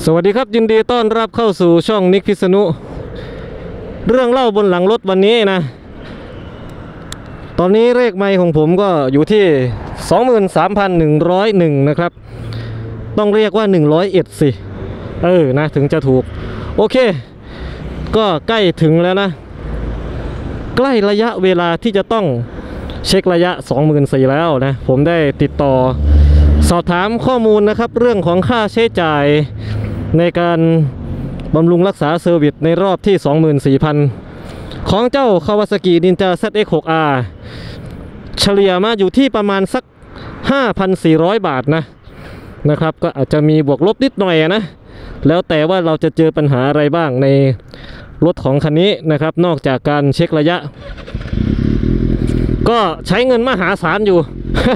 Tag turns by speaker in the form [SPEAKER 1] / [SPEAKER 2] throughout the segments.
[SPEAKER 1] สวัสดีครับยินดีต้อนรับเข้าสู่ช่องนิกพิษณุเรื่องเล่าบนหลังรถวันนี้นะตอนนี้เลขไมค์ของผมก็อยู่ที่ 23,101 นะครับต้องเรียกว่า101สินะถึงจะถูกโอเคก็ใกล้ถึงแล้วนะใกล้ระยะเวลาที่จะต้องเช็คระยะ 24,000 แล้วนะผมได้ติดต่อสอบถามข้อมูลนะครับเรื่องของค่าใช้จ่ายในการบำรุงรักษาเซอร์วิสในรอบที่ 24,000 ของเจ้า Kawasaki Ninja ZX6R เฉลี่ยมาอยู่ที่ประมาณสัก 5,400 บาทนะครับก็อาจจะมีบวกลบนิดหน่อยนะแล้วแต่ว่าเราจะเจอปัญหาอะไรบ้างในรถของคันนี้นะครับนอกจากการเช็คระยะก็ใช้เงินมหาศาลอยู่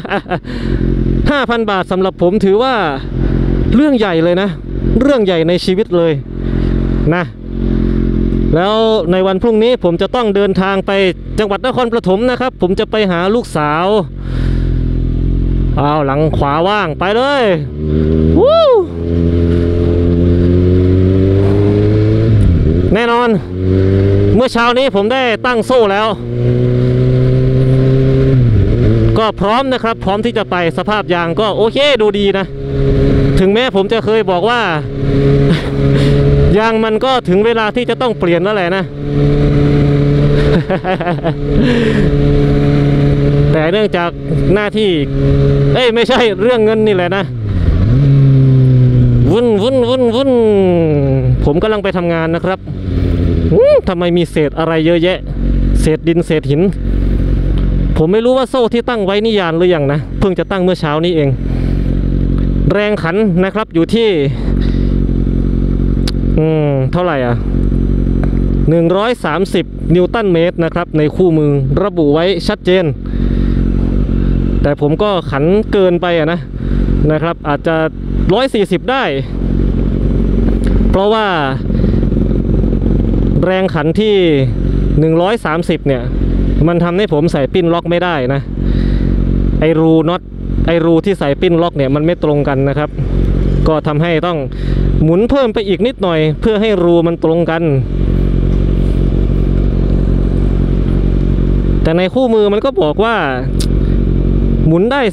[SPEAKER 1] 5,000 บาทสำหรับผมถือว่าเรื่องใหญ่เลยนะเรื่องใหญ่ในชีวิตเลยนะแล้วในวันพรุ่งนี้ผมจะต้องเดินทางไปจังหวัดนครปฐมนะครับผมจะไปหาลูกสาวหลังขวาว่างไปเลยวู้แน่นอนเมื่อเช้านี้ผมได้ตั้งโซ่แล้วก็พร้อมนะครับพร้อมที่จะไปสภาพยางก็โอเคดูดีนะถึงแม้ผมจะเคยบอกว่ายางมันก็ถึงเวลาที่จะต้องเปลี่ยนแล้วแหละนะ แต่เนื่องจากหน้าที่ไม่ใช่เรื่องเงินนี่แหละนะวุ่นผมกำลังไปทำงานนะครับทำไมมีเศษอะไรเยอะแยะเศษดินเศษหินผมไม่รู้ว่าโซ่ที่ตั้งไว้นี่ยานหรือยังนะเพิ่งจะตั้งเมื่อเช้านี้เองแรงขันนะครับอยู่ที่เท่าไหร่130 นิวตันเมตรนะครับในคู่มือระบุไว้ชัดเจนแต่ผมก็ขันเกินไปนะครับอาจจะ140ได้เพราะว่าแรงขันที่130เนี่ยมันทำให้ผมใส่ปิ้นล็อกไม่ได้นะไอรูที่ใส่ปิ้นล็อกเนี่ยมันไม่ตรงกันนะครับก็ทำให้ต้องหมุนเพิ่มไปอีกนิดหน่อยเพื่อให้รูมันตรงกันแต่ในคู่มือมันก็บอกว่าหมุนได้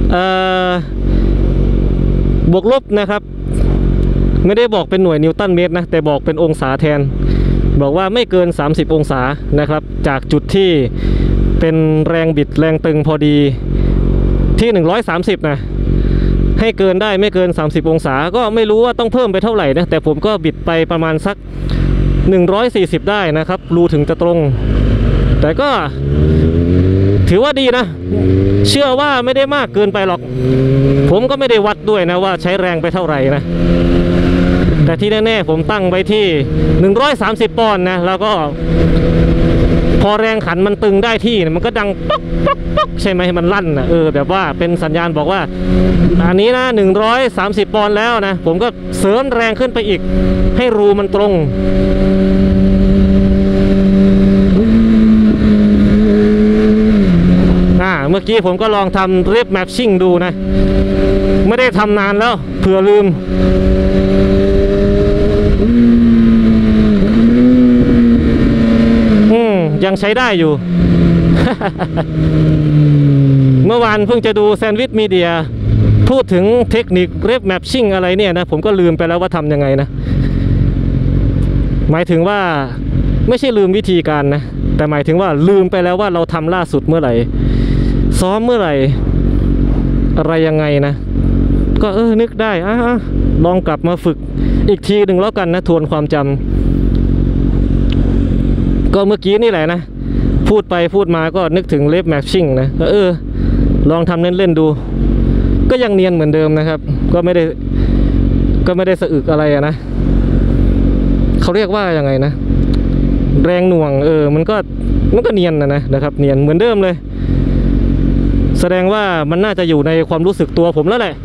[SPEAKER 1] บวกลบนะครับไม่ได้บอกเป็นหน่วยนิวตันเมตรนะแต่บอกเป็นองศาแทนบอกว่าไม่เกิน30 องศานะครับจากจุดที่เป็นแรงบิดแรงตึงพอดีที่130นะให้เกินได้ไม่เกิน30 องศาก็ไม่รู้ว่าต้องเพิ่มไปเท่าไหร่นะแต่ผมก็บิดไปประมาณสัก140ได้นะครับรูถึงจะตรงแต่ก็ถือว่าดีนะเชื่อว่าไม่ได้มากเกินไปหรอกผมก็ไม่ได้วัดด้วยนะว่าใช้แรงไปเท่าไหร่นะแต่ที่แน่ๆผมตั้งไว้ที่130 ปอนด์นะแล้วก็พอแรงขันมันตึงได้ที่มันก็ดังป๊อกป๊อกป๊อกใช่ไหมมันลั่นนะแบบว่าเป็นสัญญาณบอกว่าอันนี้นะ130 ปอนด์แล้วนะผมก็เสริมแรงขึ้นไปอีกให้รูมันตรงเมื่อกี้ผมก็ลองทำเรฟแมปชิ่งดูนะไม่ได้ทำนานแล้วเผื่อลืมยังใช้ได้อยู่ เมื่อวานเพิ่งจะดูแซนด์วิชมีเดียพูดถึงเทคนิคเรฟแมปชิ่งอะไรเนี่ยนะผมก็ลืมไปแล้วว่าทำยังไงนะหมายถึงว่าไม่ใช่ลืมวิธีการนะแต่หมายถึงว่าลืมไปแล้วว่าเราทำล่าสุดเมื่อไหร่ซ้อมเมื่อไหร่อะไรยังไงนะก็นึกได้ลองกลับมาฝึกอีกทีหนึ่งแล้วกันนะทวนความจำก็เมื่อกี้นี่แหละนะพูดไปพูดมาก็นึกถึงเรฟแมปชิ่งนะก็ลองทำเล่นๆดูก็ยังเนียนเหมือนเดิมนะครับก็ไม่ได้สะอึกอะไรนะเขาเรียกว่ายังไงนะแรงหน่วงมันก็เนียนนะครับเนียนเหมือนเดิมเลยแสดงว่ามันน่าจะอยู่ในความรู้สึกตัวผมแล้วแหละ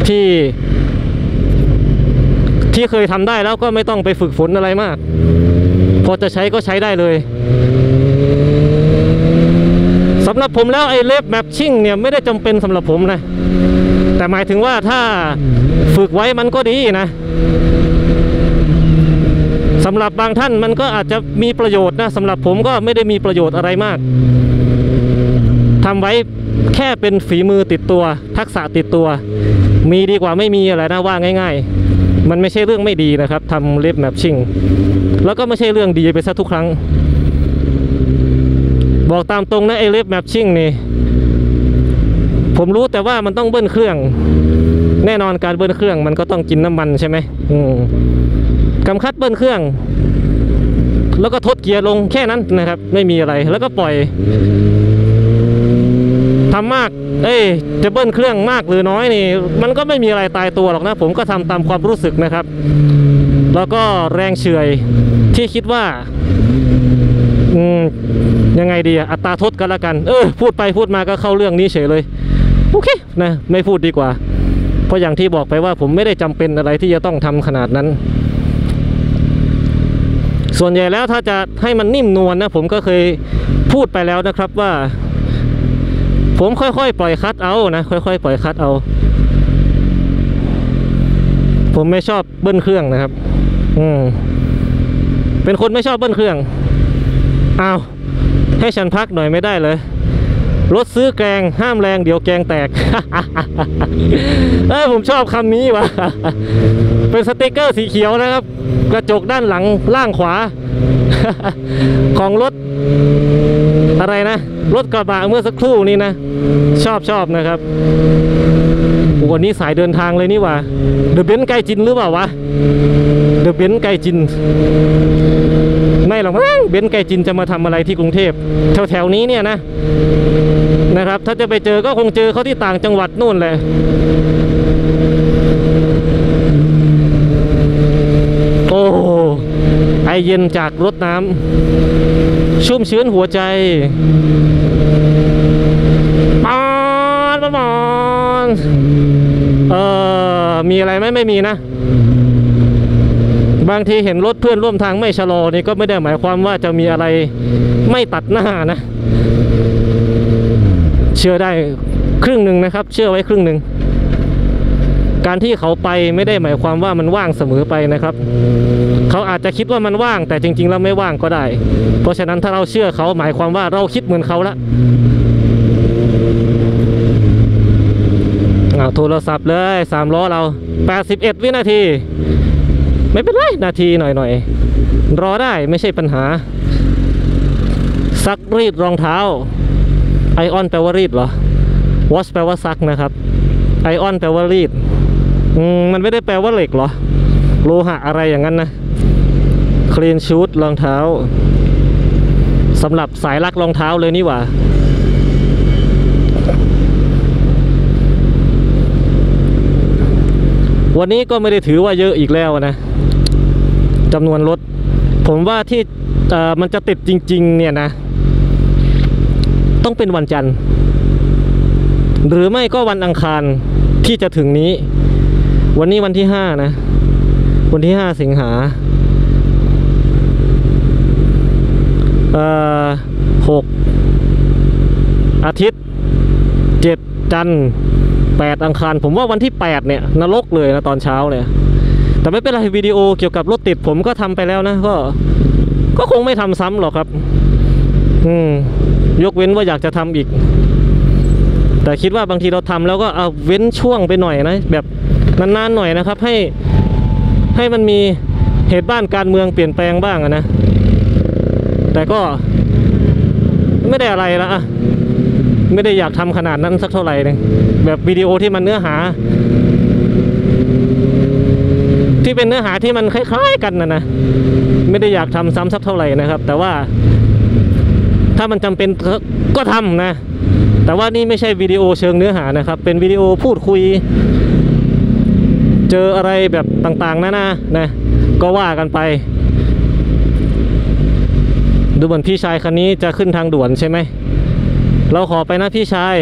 [SPEAKER 1] ที่เคยทำได้แล้วก็ไม่ต้องไปฝึกฝนอะไรมากพอจะใช้ก็ใช้ได้เลยสำหรับผมแล้วไอ้เรฟแมปชิ่งเนี่ยไม่ได้จำเป็นสำหรับผมนะแต่หมายถึงว่าถ้าฝึกไว้มันก็ดีนะสำหรับบางท่านมันก็อาจจะมีประโยชน์นะสำหรับผมก็ไม่ได้มีประโยชน์อะไรมากทำไว้แค่เป็นฝีมือติดตัวทักษะติดตัวมีดีกว่าไม่มีอะไรนะว่าง่ายๆมันไม่ใช่เรื่องไม่ดีนะครับทำเล็บแมปชิ่งแล้วก็ไม่ใช่เรื่องดีไปซะทุกครั้งบอกตามตรงนะไอเล็บแมปชิ่งนี่ผมรู้แต่ว่ามันต้องเบิ้ลเครื่องแน่นอนการเบิ้ลเครื่องมันก็ต้องกินน้ำมันใช่ไหมกำคัดเบิ้ลเครื่องแล้วก็ทดเกียร์ลงแค่นั้นนะครับไม่มีอะไรแล้วก็ปล่อยทำมากจะเบิ้ลเครื่องมากหรือน้อยนี่มันก็ไม่มีอะไรตายตัวหรอกนะผมก็ทำตามความรู้สึกนะครับแล้วก็แรงเฉื่อยที่คิดว่ายังไงดีอัตราทดกันละกันพูดไปพูดมาก็เข้าเรื่องนี้เฉยเลยโอเคนะไม่พูดดีกว่าเพราะอย่างที่บอกไปว่าผมไม่ได้จำเป็นอะไรที่จะต้องทำขนาดนั้นส่วนใหญ่แล้วถ้าจะให้มันนิ่มนวลนะผมก็เคยพูดไปแล้วนะครับว่าผมค่อยๆปล่อยคัทเอานะค่อยๆปล่อยคัทเอาผมไม่ชอบเบิ้ลเครื่องนะครับเป็นคนไม่ชอบเบิ้ลเครื่องให้ฉันพักหน่อยไม่ได้เลยรถซื้อแกงห้ามแรงเดี๋ยวแกงแตก ผมชอบคำนี้ว่ะ เป็นสติกเกอร์สีเขียวนะครับกระจกด้านหลังล่างขวา ของรถอะไรนะรถกระบะเมื่อสักครู่นี้นะชอบนะครับวันนี้สายเดินทางเลยนี่ว่ะเดอะเบนซ์ไกจินหรือเปล่าวะเดอะเบนซ์ไกจินไม่หรอกมั้งเบนซ์ไกจินจะมาทำอะไรที่กรุงเทพแถวนี้เนี่ยนะครับถ้าจะไปเจอก็คงเจอเขาที่ต่างจังหวัดนู่นแหละโอ้ไอเย็นจากรถน้ำชุ่มชื้นหัวใจปอนมีอะไรไหมไม่มีนะบางทีเห็นรถเพื่อนร่วมทางไม่ชะลอนี่ก็ไม่ได้หมายความว่าจะมีอะไรไม่ตัดหน้านะเชื่อได้ครึ่งหนึ่งนะครับเชื่อไว้ครึ่งหนึ่งการที่เขาไปไม่ได้หมายความว่ามันว่างเสมอไปนะครับเขาอาจจะคิดว่ามันว่างแต่จริงๆแล้วไม่ว่างก็ได้เพราะฉะนั้นถ้าเราเชื่อเขาหมายความว่าเราคิดเหมือนเขาละโทรศัพท์เลย3ล้อเรา81วินาทีไม่เป็นไรนาทีหน่อยรอได้ไม่ใช่ปัญหาซักรีดรองเท้าไอออนแปลว่ารีดเหรอวอชแปลว่าซักนะครับไอออนแปลว่ารีดมันไม่ได้แปลว่าเหล็กเหรอโลหะอะไรอย่างนั้นนะคลีนชูดรองเท้าสำหรับสายรักรองเท้าเลยนี่หว่าวันนี้ก็ไม่ได้ถือว่าเยอะอีกแล้วนะจำนวนรถผมว่าที่มันจะติดจริงๆเนี่ยนะต้องเป็นวันจันทร์หรือไม่ก็วันอังคารที่จะถึงนี้วันนี้วันที่5นะวันที่5สิงหา6อาทิตย์7จันทร์8อังคารผมว่าวันที่8เนี่ยนรกเลยนะตอนเช้าเลยแต่ไม่เป็นไรวิดีโอเกี่ยวกับรถติดผมก็ทำไปแล้วนะก็คงไม่ทำซ้ำหรอกครับยกเว้นว่าอยากจะทำอีกแต่คิดว่าบางทีเราทำแล้วก็เอาเว้นช่วงไปหน่อยนะแบบนานๆหน่อยนะครับให้มันมีเหตุบ้านการเมืองเปลี่ยนแปลงบ้างนะแต่ก็ไม่ได้อะไรละไม่ได้อยากทำขนาดนั้นสักเท่าไหร่นึงแบบวิดีโอที่มันเนื้อหาที่เป็นเนื้อหาที่มันคล้ายๆกันนะไม่ได้อยากทำซ้ำสักเท่าไหร่นะครับแต่ว่าถ้ามันจำเป็นก็ทำนะแต่ว่านี่ไม่ใช่วิดีโอเชิงเนื้อหานะครับเป็นวิดีโอพูดคุยเจออะไรแบบต่างๆนะก็ว่ากันไปดูเหมือนพี่ชายคันนี้จะขึ้นทางด่วนใช่ไหมเราขอไปนะพี่ชาย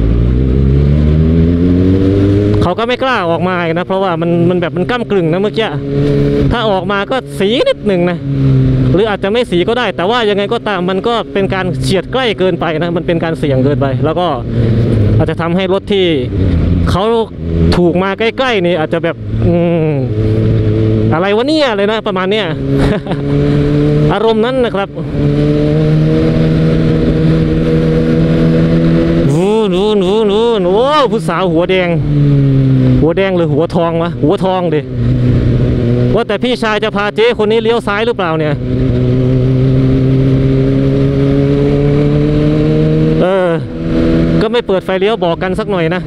[SPEAKER 1] เขาก็ไม่กล้าออกมานะเพราะว่ามันแบบมันก้ำกึ่งนะเมื่อกี้ถ้าออกมาก็สีนิดหนึ่งนะหรืออาจจะไม่สีก็ได้แต่ว่ายังไงก็ตามมันก็เป็นการเฉียดใกล้เกินไปนะมันเป็นการเสี่ยงเกินไปแล้วก็อาจจะทำให้รถที่เขาถูกมาใกล้ๆนี่อาจจะแบบอะไรวะเนี่ยเลยนะประมาณเนี้ย อารมณ์นั้นนะครับนู่นโอ้ผู้สาวหัวแดงหรือหัวทองวะหัวทองดิว่าแต่พี่ชายจะพาเจ๊คนนี้เลี้ยวซ้ายหรือเปล่าเนี่ยก็ไม่เปิดไฟเลี้ยวบอกกันสักหน่อยนะ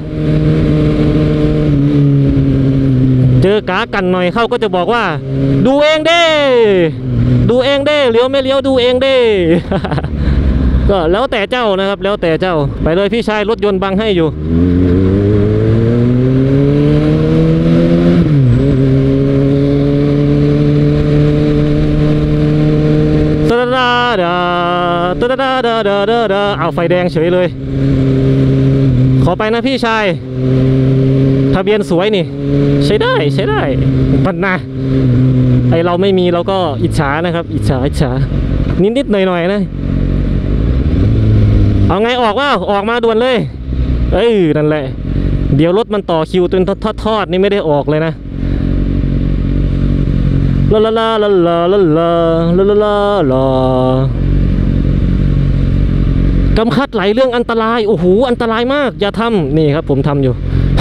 [SPEAKER 1] เจอกากันหน่อยเข้าก็จะบอกว่าดูเองเด้เลี้ยวไม่เลี้ยวดูเองเด้ ก็แล้วแต่เจ้านะครับแล้วแต่เจ้าไปเลยพี่ชายรถยนต์บังให้อยู่เอาไฟแดงเฉยเลยขอไปนะพี่ชายทะเบียนสวยนี่ใช้ได้ปันนะไอเราไม่มีเราก็อิจฉานะครับอิจฉานิดหน่อยนะเอาไงออกว่าออกมาด่วนเลยนั่นแหละเดี๋ยวรถมันต่อคิวจนทอดนี่ไม่ได้ออกเลยนะลาลาลาลาลาลาลาลาลาลากำคัดไหลเรื่องอันตรายโอ้โหอันตรายมากอย่าทำนี่ครับผมทำอยู่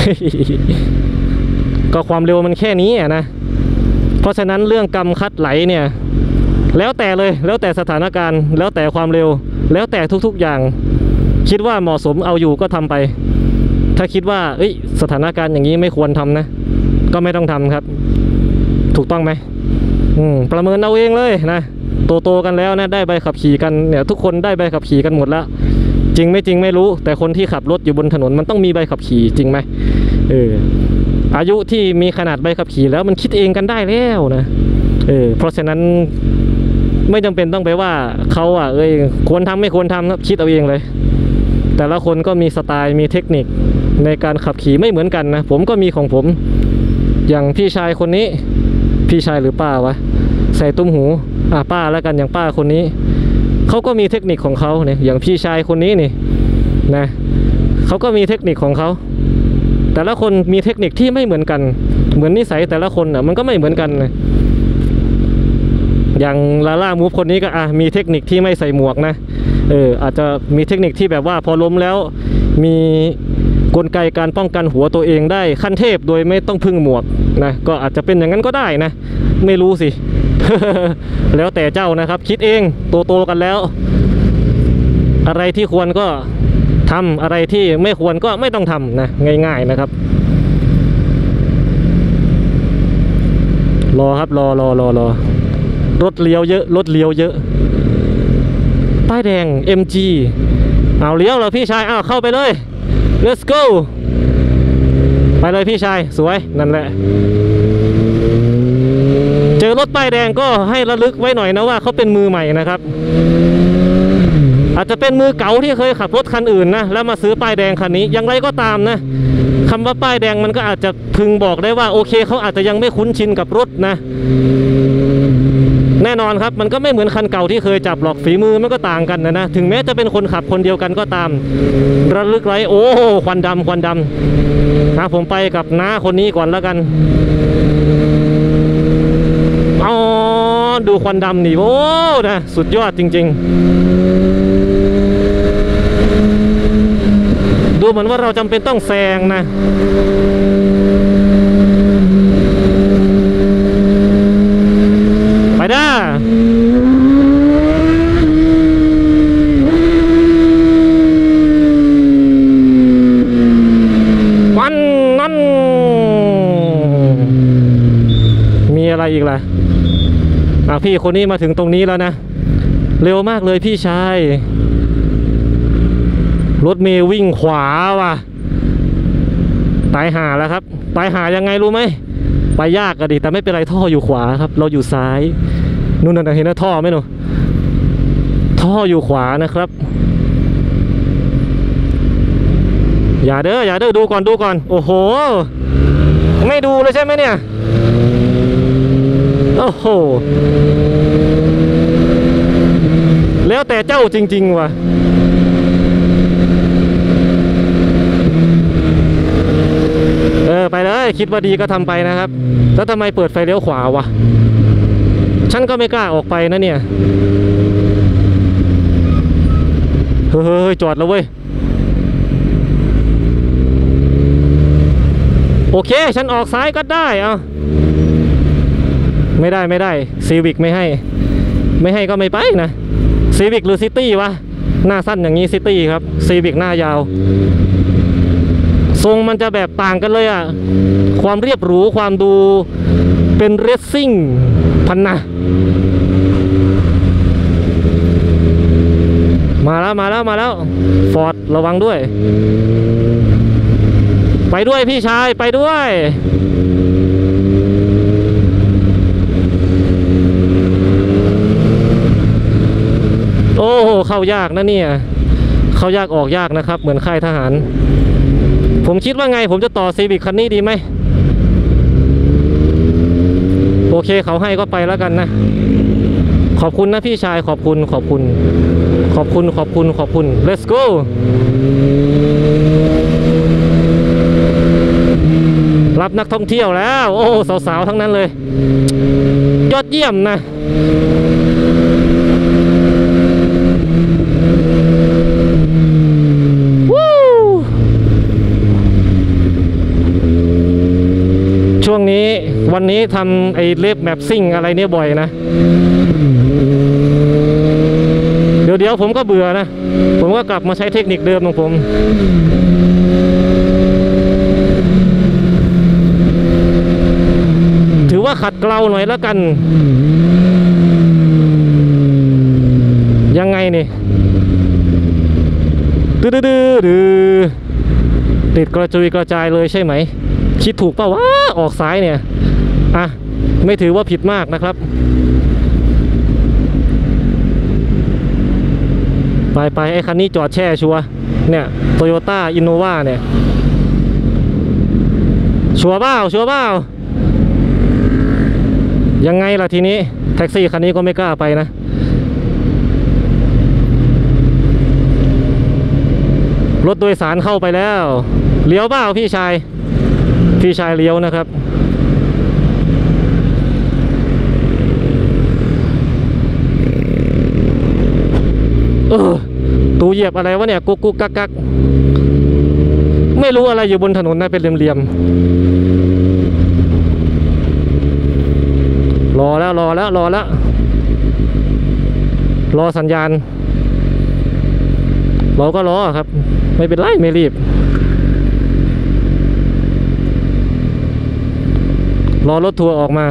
[SPEAKER 1] ก็ความเร็วมันแค่นี้นะเพราะฉะนั้นเรื่องกำคัดไหลเนี่ยแล้วแต่เลยแล้วแต่สถานการณ์แล้วแต่ความเร็วแล้วแต่ทุกๆอย่างคิดว่าเหมาะสมเอาอยู่ก็ทำไปถ้าคิดว่าสถานการณ์อย่างนี้ไม่ควรทำนะก็ไม่ต้องทำครับถูกต้องไหมประเมินเอาเองเลยนะโตกันแล้วนะได้ใบขับขี่กันเนี่ยทุกคนได้ใบขับขี่กันหมดแล้วจริงไม่จริงไม่รู้แต่คนที่ขับรถอยู่บนถนนมันต้องมีใบขับขี่จริงไหมอายุที่มีขนาดใบขับขี่แล้วมันคิดเองกันได้แล้วนะเพราะฉะนั้นไม่จำเป็นต้องไปว่าเขาควรทำไม่ควรทำครับคิดเอาเองเลยแต่ละคนก็มีสไตล์มีเทคนิคในการขับขี่ไม่เหมือนกันนะผมก็มีของผมอย่างพี่ชายคนนี้พี่ชายหรือป้าวะใส่ตุ้มหูป้าแล้วกันอย่างป้าคนนี้เขาก็มีเทคนิคของเขาเนี่ยอย่างพี่ชายคนนี้นี่นะเขาก็มีเทคนิคของเขาแต่ละคนมีเทคนิคที่ไม่เหมือนกันเหมือนนิสัยแต่ละคนมันก็ไม่เหมือนกันนะอย่างลาล่ามูฟคนนี้ก็มีเทคนิคที่ไม่ใส่หมวกนะอาจจะมีเทคนิคที่แบบว่าพอล้มแล้วมีกลไกการป้องกันหัวตัวเองได้ขั้นเทพโดยไม่ต้องพึ่งหมวกนะก็อาจจะเป็นอย่างนั้นก็ได้นะไม่รู้สิ แล้วแต่เจ้านะครับคิดเองโตกันแล้วอะไรที่ควรก็ทำอะไรที่ไม่ควรก็ไม่ต้องทำนะง่ายๆนะครับรอครับรอรถเลี้ยวเยอะป้ายแดง MG เอาเลี้ยวแล้วพี่ชายเข้าไปเลย let's go ไปเลยพี่ชายสวยนั่นแหละเจอรถป้ายแดงก็ให้ระลึกไว้หน่อยนะว่าเขาเป็นมือใหม่นะครับอาจจะเป็นมือเก่าที่เคยขับรถคันอื่นนะแล้วมาซื้อป้ายแดงคันนี้อย่างไรก็ตามนะคำว่าป้ายแดงมันก็อาจจะพึงบอกได้ว่าโอเคเขาอาจจะยังไม่คุ้นชินกับรถนะแน่นอนครับมันก็ไม่เหมือนคันเก่าที่เคยจับหรอกฝีมือมันก็ต่างกันนะถึงแม้จะเป็นคนขับคนเดียวกันก็ตามระลึกไว้โอ้ควันดำผมไปกับน้าคนนี้ก่อนแล้วกันดูควันดำนี่โอ้นะสุดยอดจริงๆดูเหมือนว่าเราจำเป็นต้องแซงนะไปด้าวันนั้นมีอะไรอีกล่ะพี่คนนี้มาถึงตรงนี้แล้วนะเร็วมากเลยพี่ชายรถเมย์วิ่งขวาว่ะตายห่าแล้วครับตายห่ายังไงรู้ไหมไปยากอะดิแต่ไม่เป็นไรท่ออยู่ขวาครับเราอยู่ซ้ายนู่นเห็นนะท่อไหมหนูท่ออยู่ขวานะครับอย่าเด้อดูก่อนโอ้โหไม่ดูเลยใช่ไหมเนี่ยโอ้โหแล้วแต่เจ้าจริงๆว่ะไปเลยคิดว่าดีก็ทำไปนะครับแล้วทำไมเปิดไฟเลี้ยวขวาวะฉันก็ไม่กล้าออกไปนะเนี่ยเฮ้ยจอดแล้วเว้ยโอเคฉันออกซ้ายก็ได้เอาไม่ได้ซีวิกไม่ให้ก็ไม่ไปนะซีวิกหรือซิตี้วะหน้าสั้นอย่างนี้ซิตี้ครับซีวิกหน้ายาวทรงมันจะแบบต่างกันเลยอ่ะความเรียบหรูความดูเป็นเรซซิ่งพันนะมาแล้วฟอร์ดระวังด้วยไปด้วยพี่ชายไปด้วยโอ้โหเข้ายากนะเนี่ยเข้ายากออกยากนะครับเหมือนค่ายทหารผมคิดว่าไงผมจะต่อซีวิคคันนี้ดีไหมโอเคเขาให้ก็ไปแล้วกันนะขอบคุณนะพี่ชายขอบคุณ let's go รับนักท่องเที่ยวแล้วโอ้สาวๆทั้งนั้นเลยยอดเยี่ยมนะช่วงนี้วันนี้ทำไอ้เล็บแมปซิ่งอะไรเนี่ยบ่อยนะเดี๋ยวผมก็เบื่อนะผมก็กลับมาใช้เทคนิคเดิมของผมถือว่าขัดเกลาหน่อยแล้วกันยังไงนี่ติดกระจุยกระจายเลยใช่ไหมคิดถูกป่าววะออกซ้ายเนี่ยอ่ะไม่ถือว่าผิดมากนะครับไปไอ้คันนี้จอดแช่ชัวเนี่ยโตโยต้าอินโนวาเนี่ยชัวเปล่ายังไงล่ะทีนี้แท็กซี่คันนี้ก็ไม่กล้าไปนะรถโดยสารเข้าไปแล้วเลี้ยวเปล่าพี่ชายเลี้ยวนะครับตูเหยียบอะไรวะเนี่ยกุ๊กกักไม่รู้อะไรอยู่บนถนนนะเป็นเหลี่ยมรอแล้วรอสัญญาณเราก็รอครับไม่เป็นไรไม่รีบรอรถทัวร์ออกมา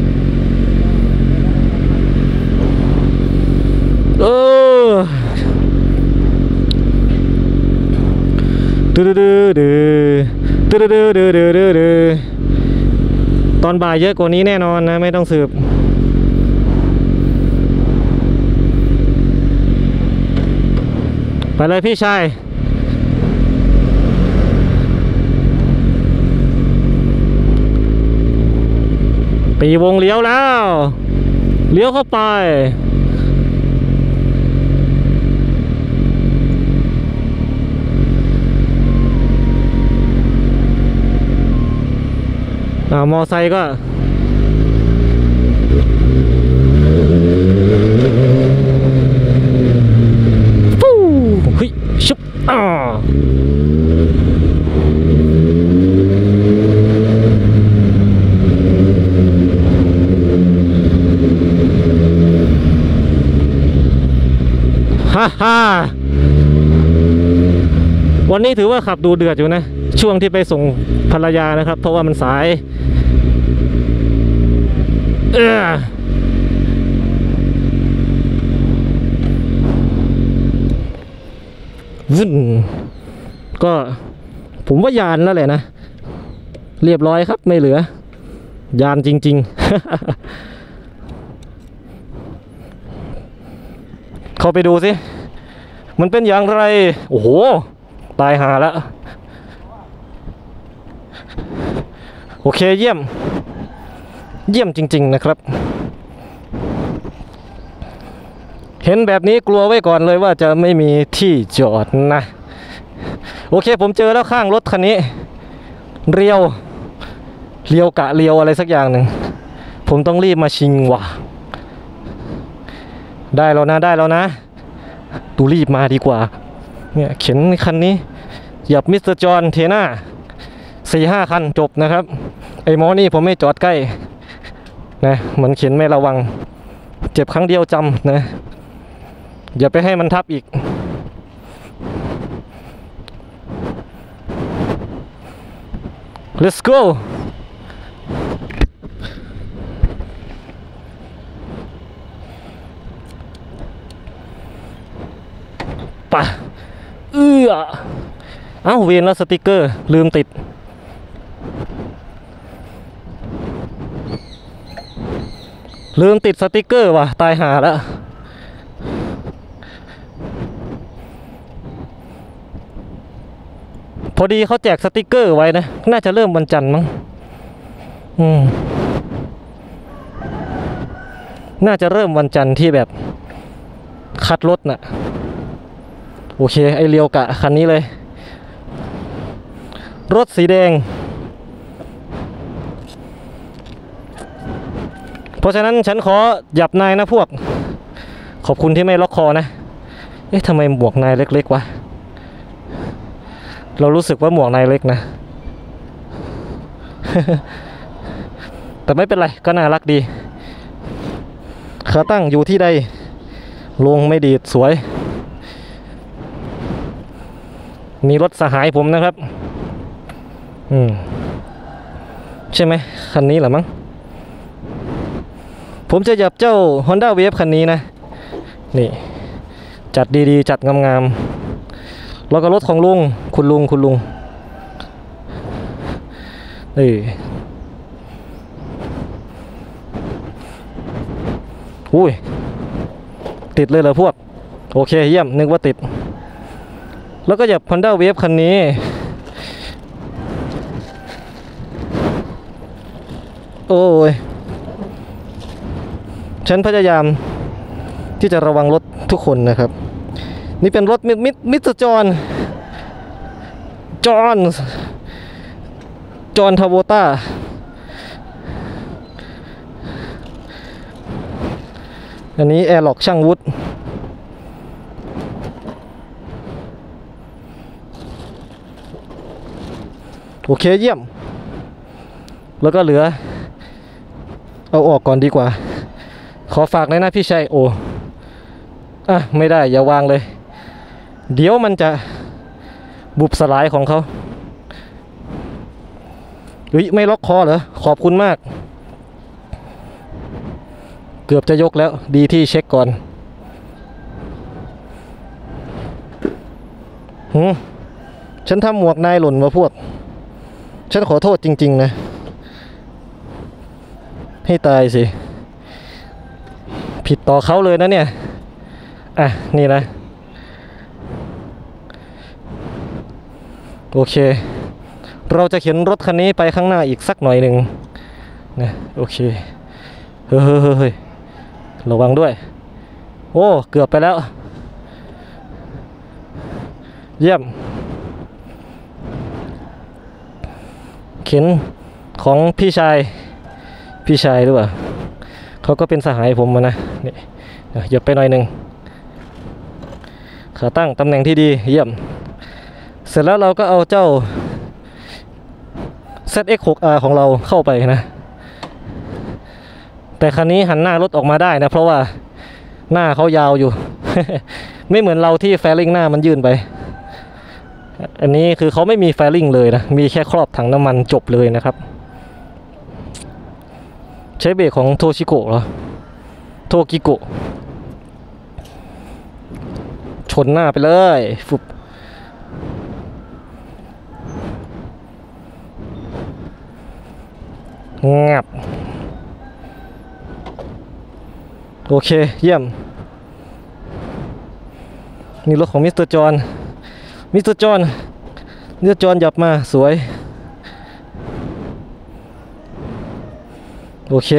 [SPEAKER 1] ตอนบ่ายเยอะกว่านี้แน่นอนนะไม่ต้องสืบไปเลยพี่ชายตีวงเลี้ยวแล้วเลี้ยวเข้าไปมอไซค์ก็ฟู้เฮ้ยชุบฮ่าวันนี้ถือว่าขับดูเดือดอยู่นะช่วงที่ไปส่งภรรยานะครับเพราะว่ามันสายวุ่นก็ผมว่ายานแล้วแหละนะเรียบร้อยครับไม่เหลือยานจริงๆเข้าไปดูสิมันเป็นอย่างไรโอ้โหตายหาแล้วโอเคเยี่ยมจริงๆนะครับเห็นแบบนี้กลัวไว้ก่อนเลยว่าจะไม่มีที่จอดนะโอเคผมเจอแล้วข้างรถคันนี้เรียวเลียวกะเลียวอะไรสักอย่างหนึ่งผมต้องรีบมาชิงว่ะได้แล้วนะได้แล้วนะดูรีบมาดีกว่าเนี่ยเข็นคันนี้หยับมิสเตอร์จอห์นเทน่า4-5 คันจบนะครับไอ้หมอนี่ผมไม่จอดใกล้นะเหมือนเข็นไม่ระวังเจ็บครั้งเดียวจำนะอย่าไปให้มันทับอีกLet's go ป่ะเอ้าเวียนแล้วสติกเกอร์ลืมติดสติกเกอร์ว่ะตายหาแล้วพอดีเขาแจกสติกเกอร์ไว้นะน่าจะเริ่มวันจันทร์มั้งน่าจะเริ่มวันจันทร์ที่แบบคัดรถน่ะโอเคไอเลียวกะคันนี้เลยรถสีแดงเพราะฉะนั้นฉันขอหยับนายนะพวกขอบคุณที่ไม่ล็อกคอนะเอ๊ะทำไมหมวกนายเล็กๆวะเรารู้สึกว่าหมวกนายเล็กนะ แต่ไม่เป็นไรก็น่ารักดีขาตั้งอยู่ที่ใดลงไม่ดีดสวยมีรถสหายผมนะครับใช่ไหมคันนี้เหรอมั้งผมจะหยับเจ้า Honda Wave คันนี้นะนี่จัดดีๆจัดงามๆแล้วก็รถของลุงคุณลุงอุ้ยติดเลยเหรอพวกโอเคเยี่ยมนึกว่าติดแล้วก็หยับ Honda Wave คันนี้โอ้ยฉันพยายามที่จะระวังรถทุกคนนะครับนี่เป็นรถมิสเตอร์จอห์นทาโวต้าอันนี้แอร์ล็อกช่างวุฒโอเคเยี่ยมแล้วก็เหลือเอาออกก่อนดีกว่าขอฝากเลยนะพี่ชัยโอ้ไม่ได้อย่าวางเลยเดี๋ยวมันจะบุบสลายของเขาไม่ล็อกคอเหรอขอบคุณมากเกือบจะยกแล้วดีที่เช็คก่อนฉันทำหมวกนายหล่นมาพวกฉันขอโทษจริงๆนะให้ตายสิผิดต่อเขาเลยนะเนี่ยนี่นะโอเคเราจะเข็นรถคันนี้ไปข้างหน้าอีกสักหน่อยหนึ่งนะโอเคเฮ้ยระวังด้วยโอ้เกือบไปแล้วเยี่ยมเข็นของพี่ชายหรือเปล่าเขาก็เป็นสหายผมนะนี่หยับไปหน่อยหนึ่งขาตั้งตำแหน่งที่ดีเยี่ยมเสร็จแล้วเราก็เอาเจ้า ZX6R ของเราเข้าไปนะแต่คันนี้หันหน้ารถออกมาได้นะเพราะว่าหน้าเขายาวอยู่ ไม่เหมือนเราที่แฟลิ่งหน้ามันยื่นไปอันนี้คือเขาไม่มีแฟลิ่งเลยนะมีแค่ครอบถังน้ำมันจบเลยนะครับใช้เบรกของโทชิโกะเหรอโทกิโกะชนหน้าไปเลยฟุบงับโอเคเยี่ยมนี่รถของมิสเตอร์จอห์นหยับมาสวยโอเค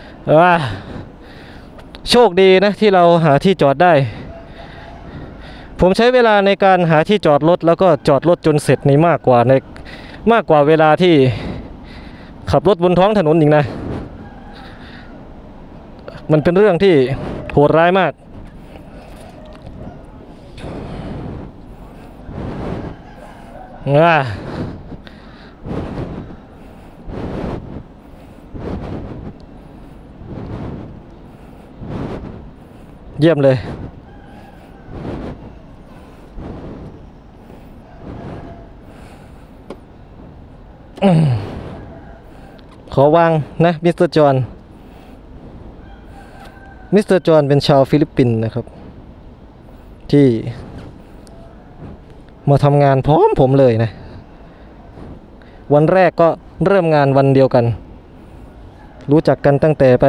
[SPEAKER 1] โชคดีนะที่เราหาที่จอดได้ผมใช้เวลาในการหาที่จอดรถแล้วก็จอดรถจนเสร็จนี่มากกว่าเวลาที่ขับรถบนท้องถนนอีกนะมันเป็นเรื่องที่โหดร้ายมากเยี่ยมเลยขอวางนะมิสเตอร์จอห์นเป็นชาวฟิลิปปินส์นะครับที่มาทำงานพร้อมผมเลยนะวันแรกก็เริ่มงานวันเดียวกันรู้จักกันตั้งแต่ไป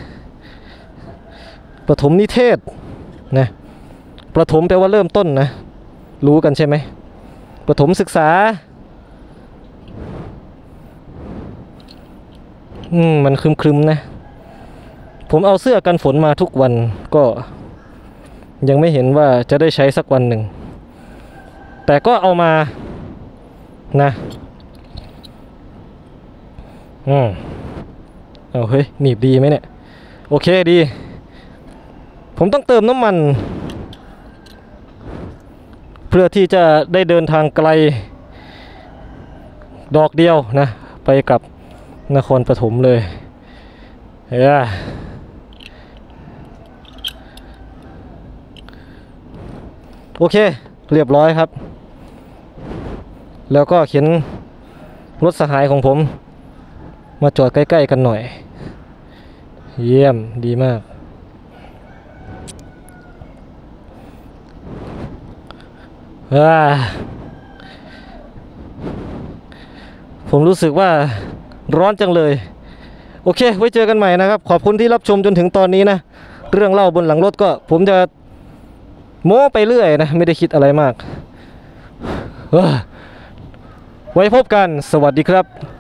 [SPEAKER 1] ประถมนิเทศนะประถมแปลว่าเริ่มต้นนะรู้กันใช่ไหมประถมศึกษามันครึมๆนะผมเอาเสื้อกันฝนมาทุกวันก็ยังไม่เห็นว่าจะได้ใช้สักวันหนึ่งแต่ก็เอามานะเอาเฮ้ยหนีบดีไหมเนี่ยโอเคดีผมต้องเติมน้ำมันเพื่อที่จะได้เดินทางไกลดอกเดียวนะไปกับนครปฐมเลยโอเคเรียบร้อยครับแล้วก็เข็นรถสหายของผมมาจอดใกล้ๆกันหน่อยเยี่ยมดีมากผมรู้สึกว่าร้อนจังเลยโอเคไว้เจอกันใหม่นะครับขอบคุณที่รับชมจนถึงตอนนี้นะเรื่องเล่าบนหลังรถก็ผมจะโม้ไปเรื่อยนะไม่ได้คิดอะไรมากไว้พบกันสวัสดีครับ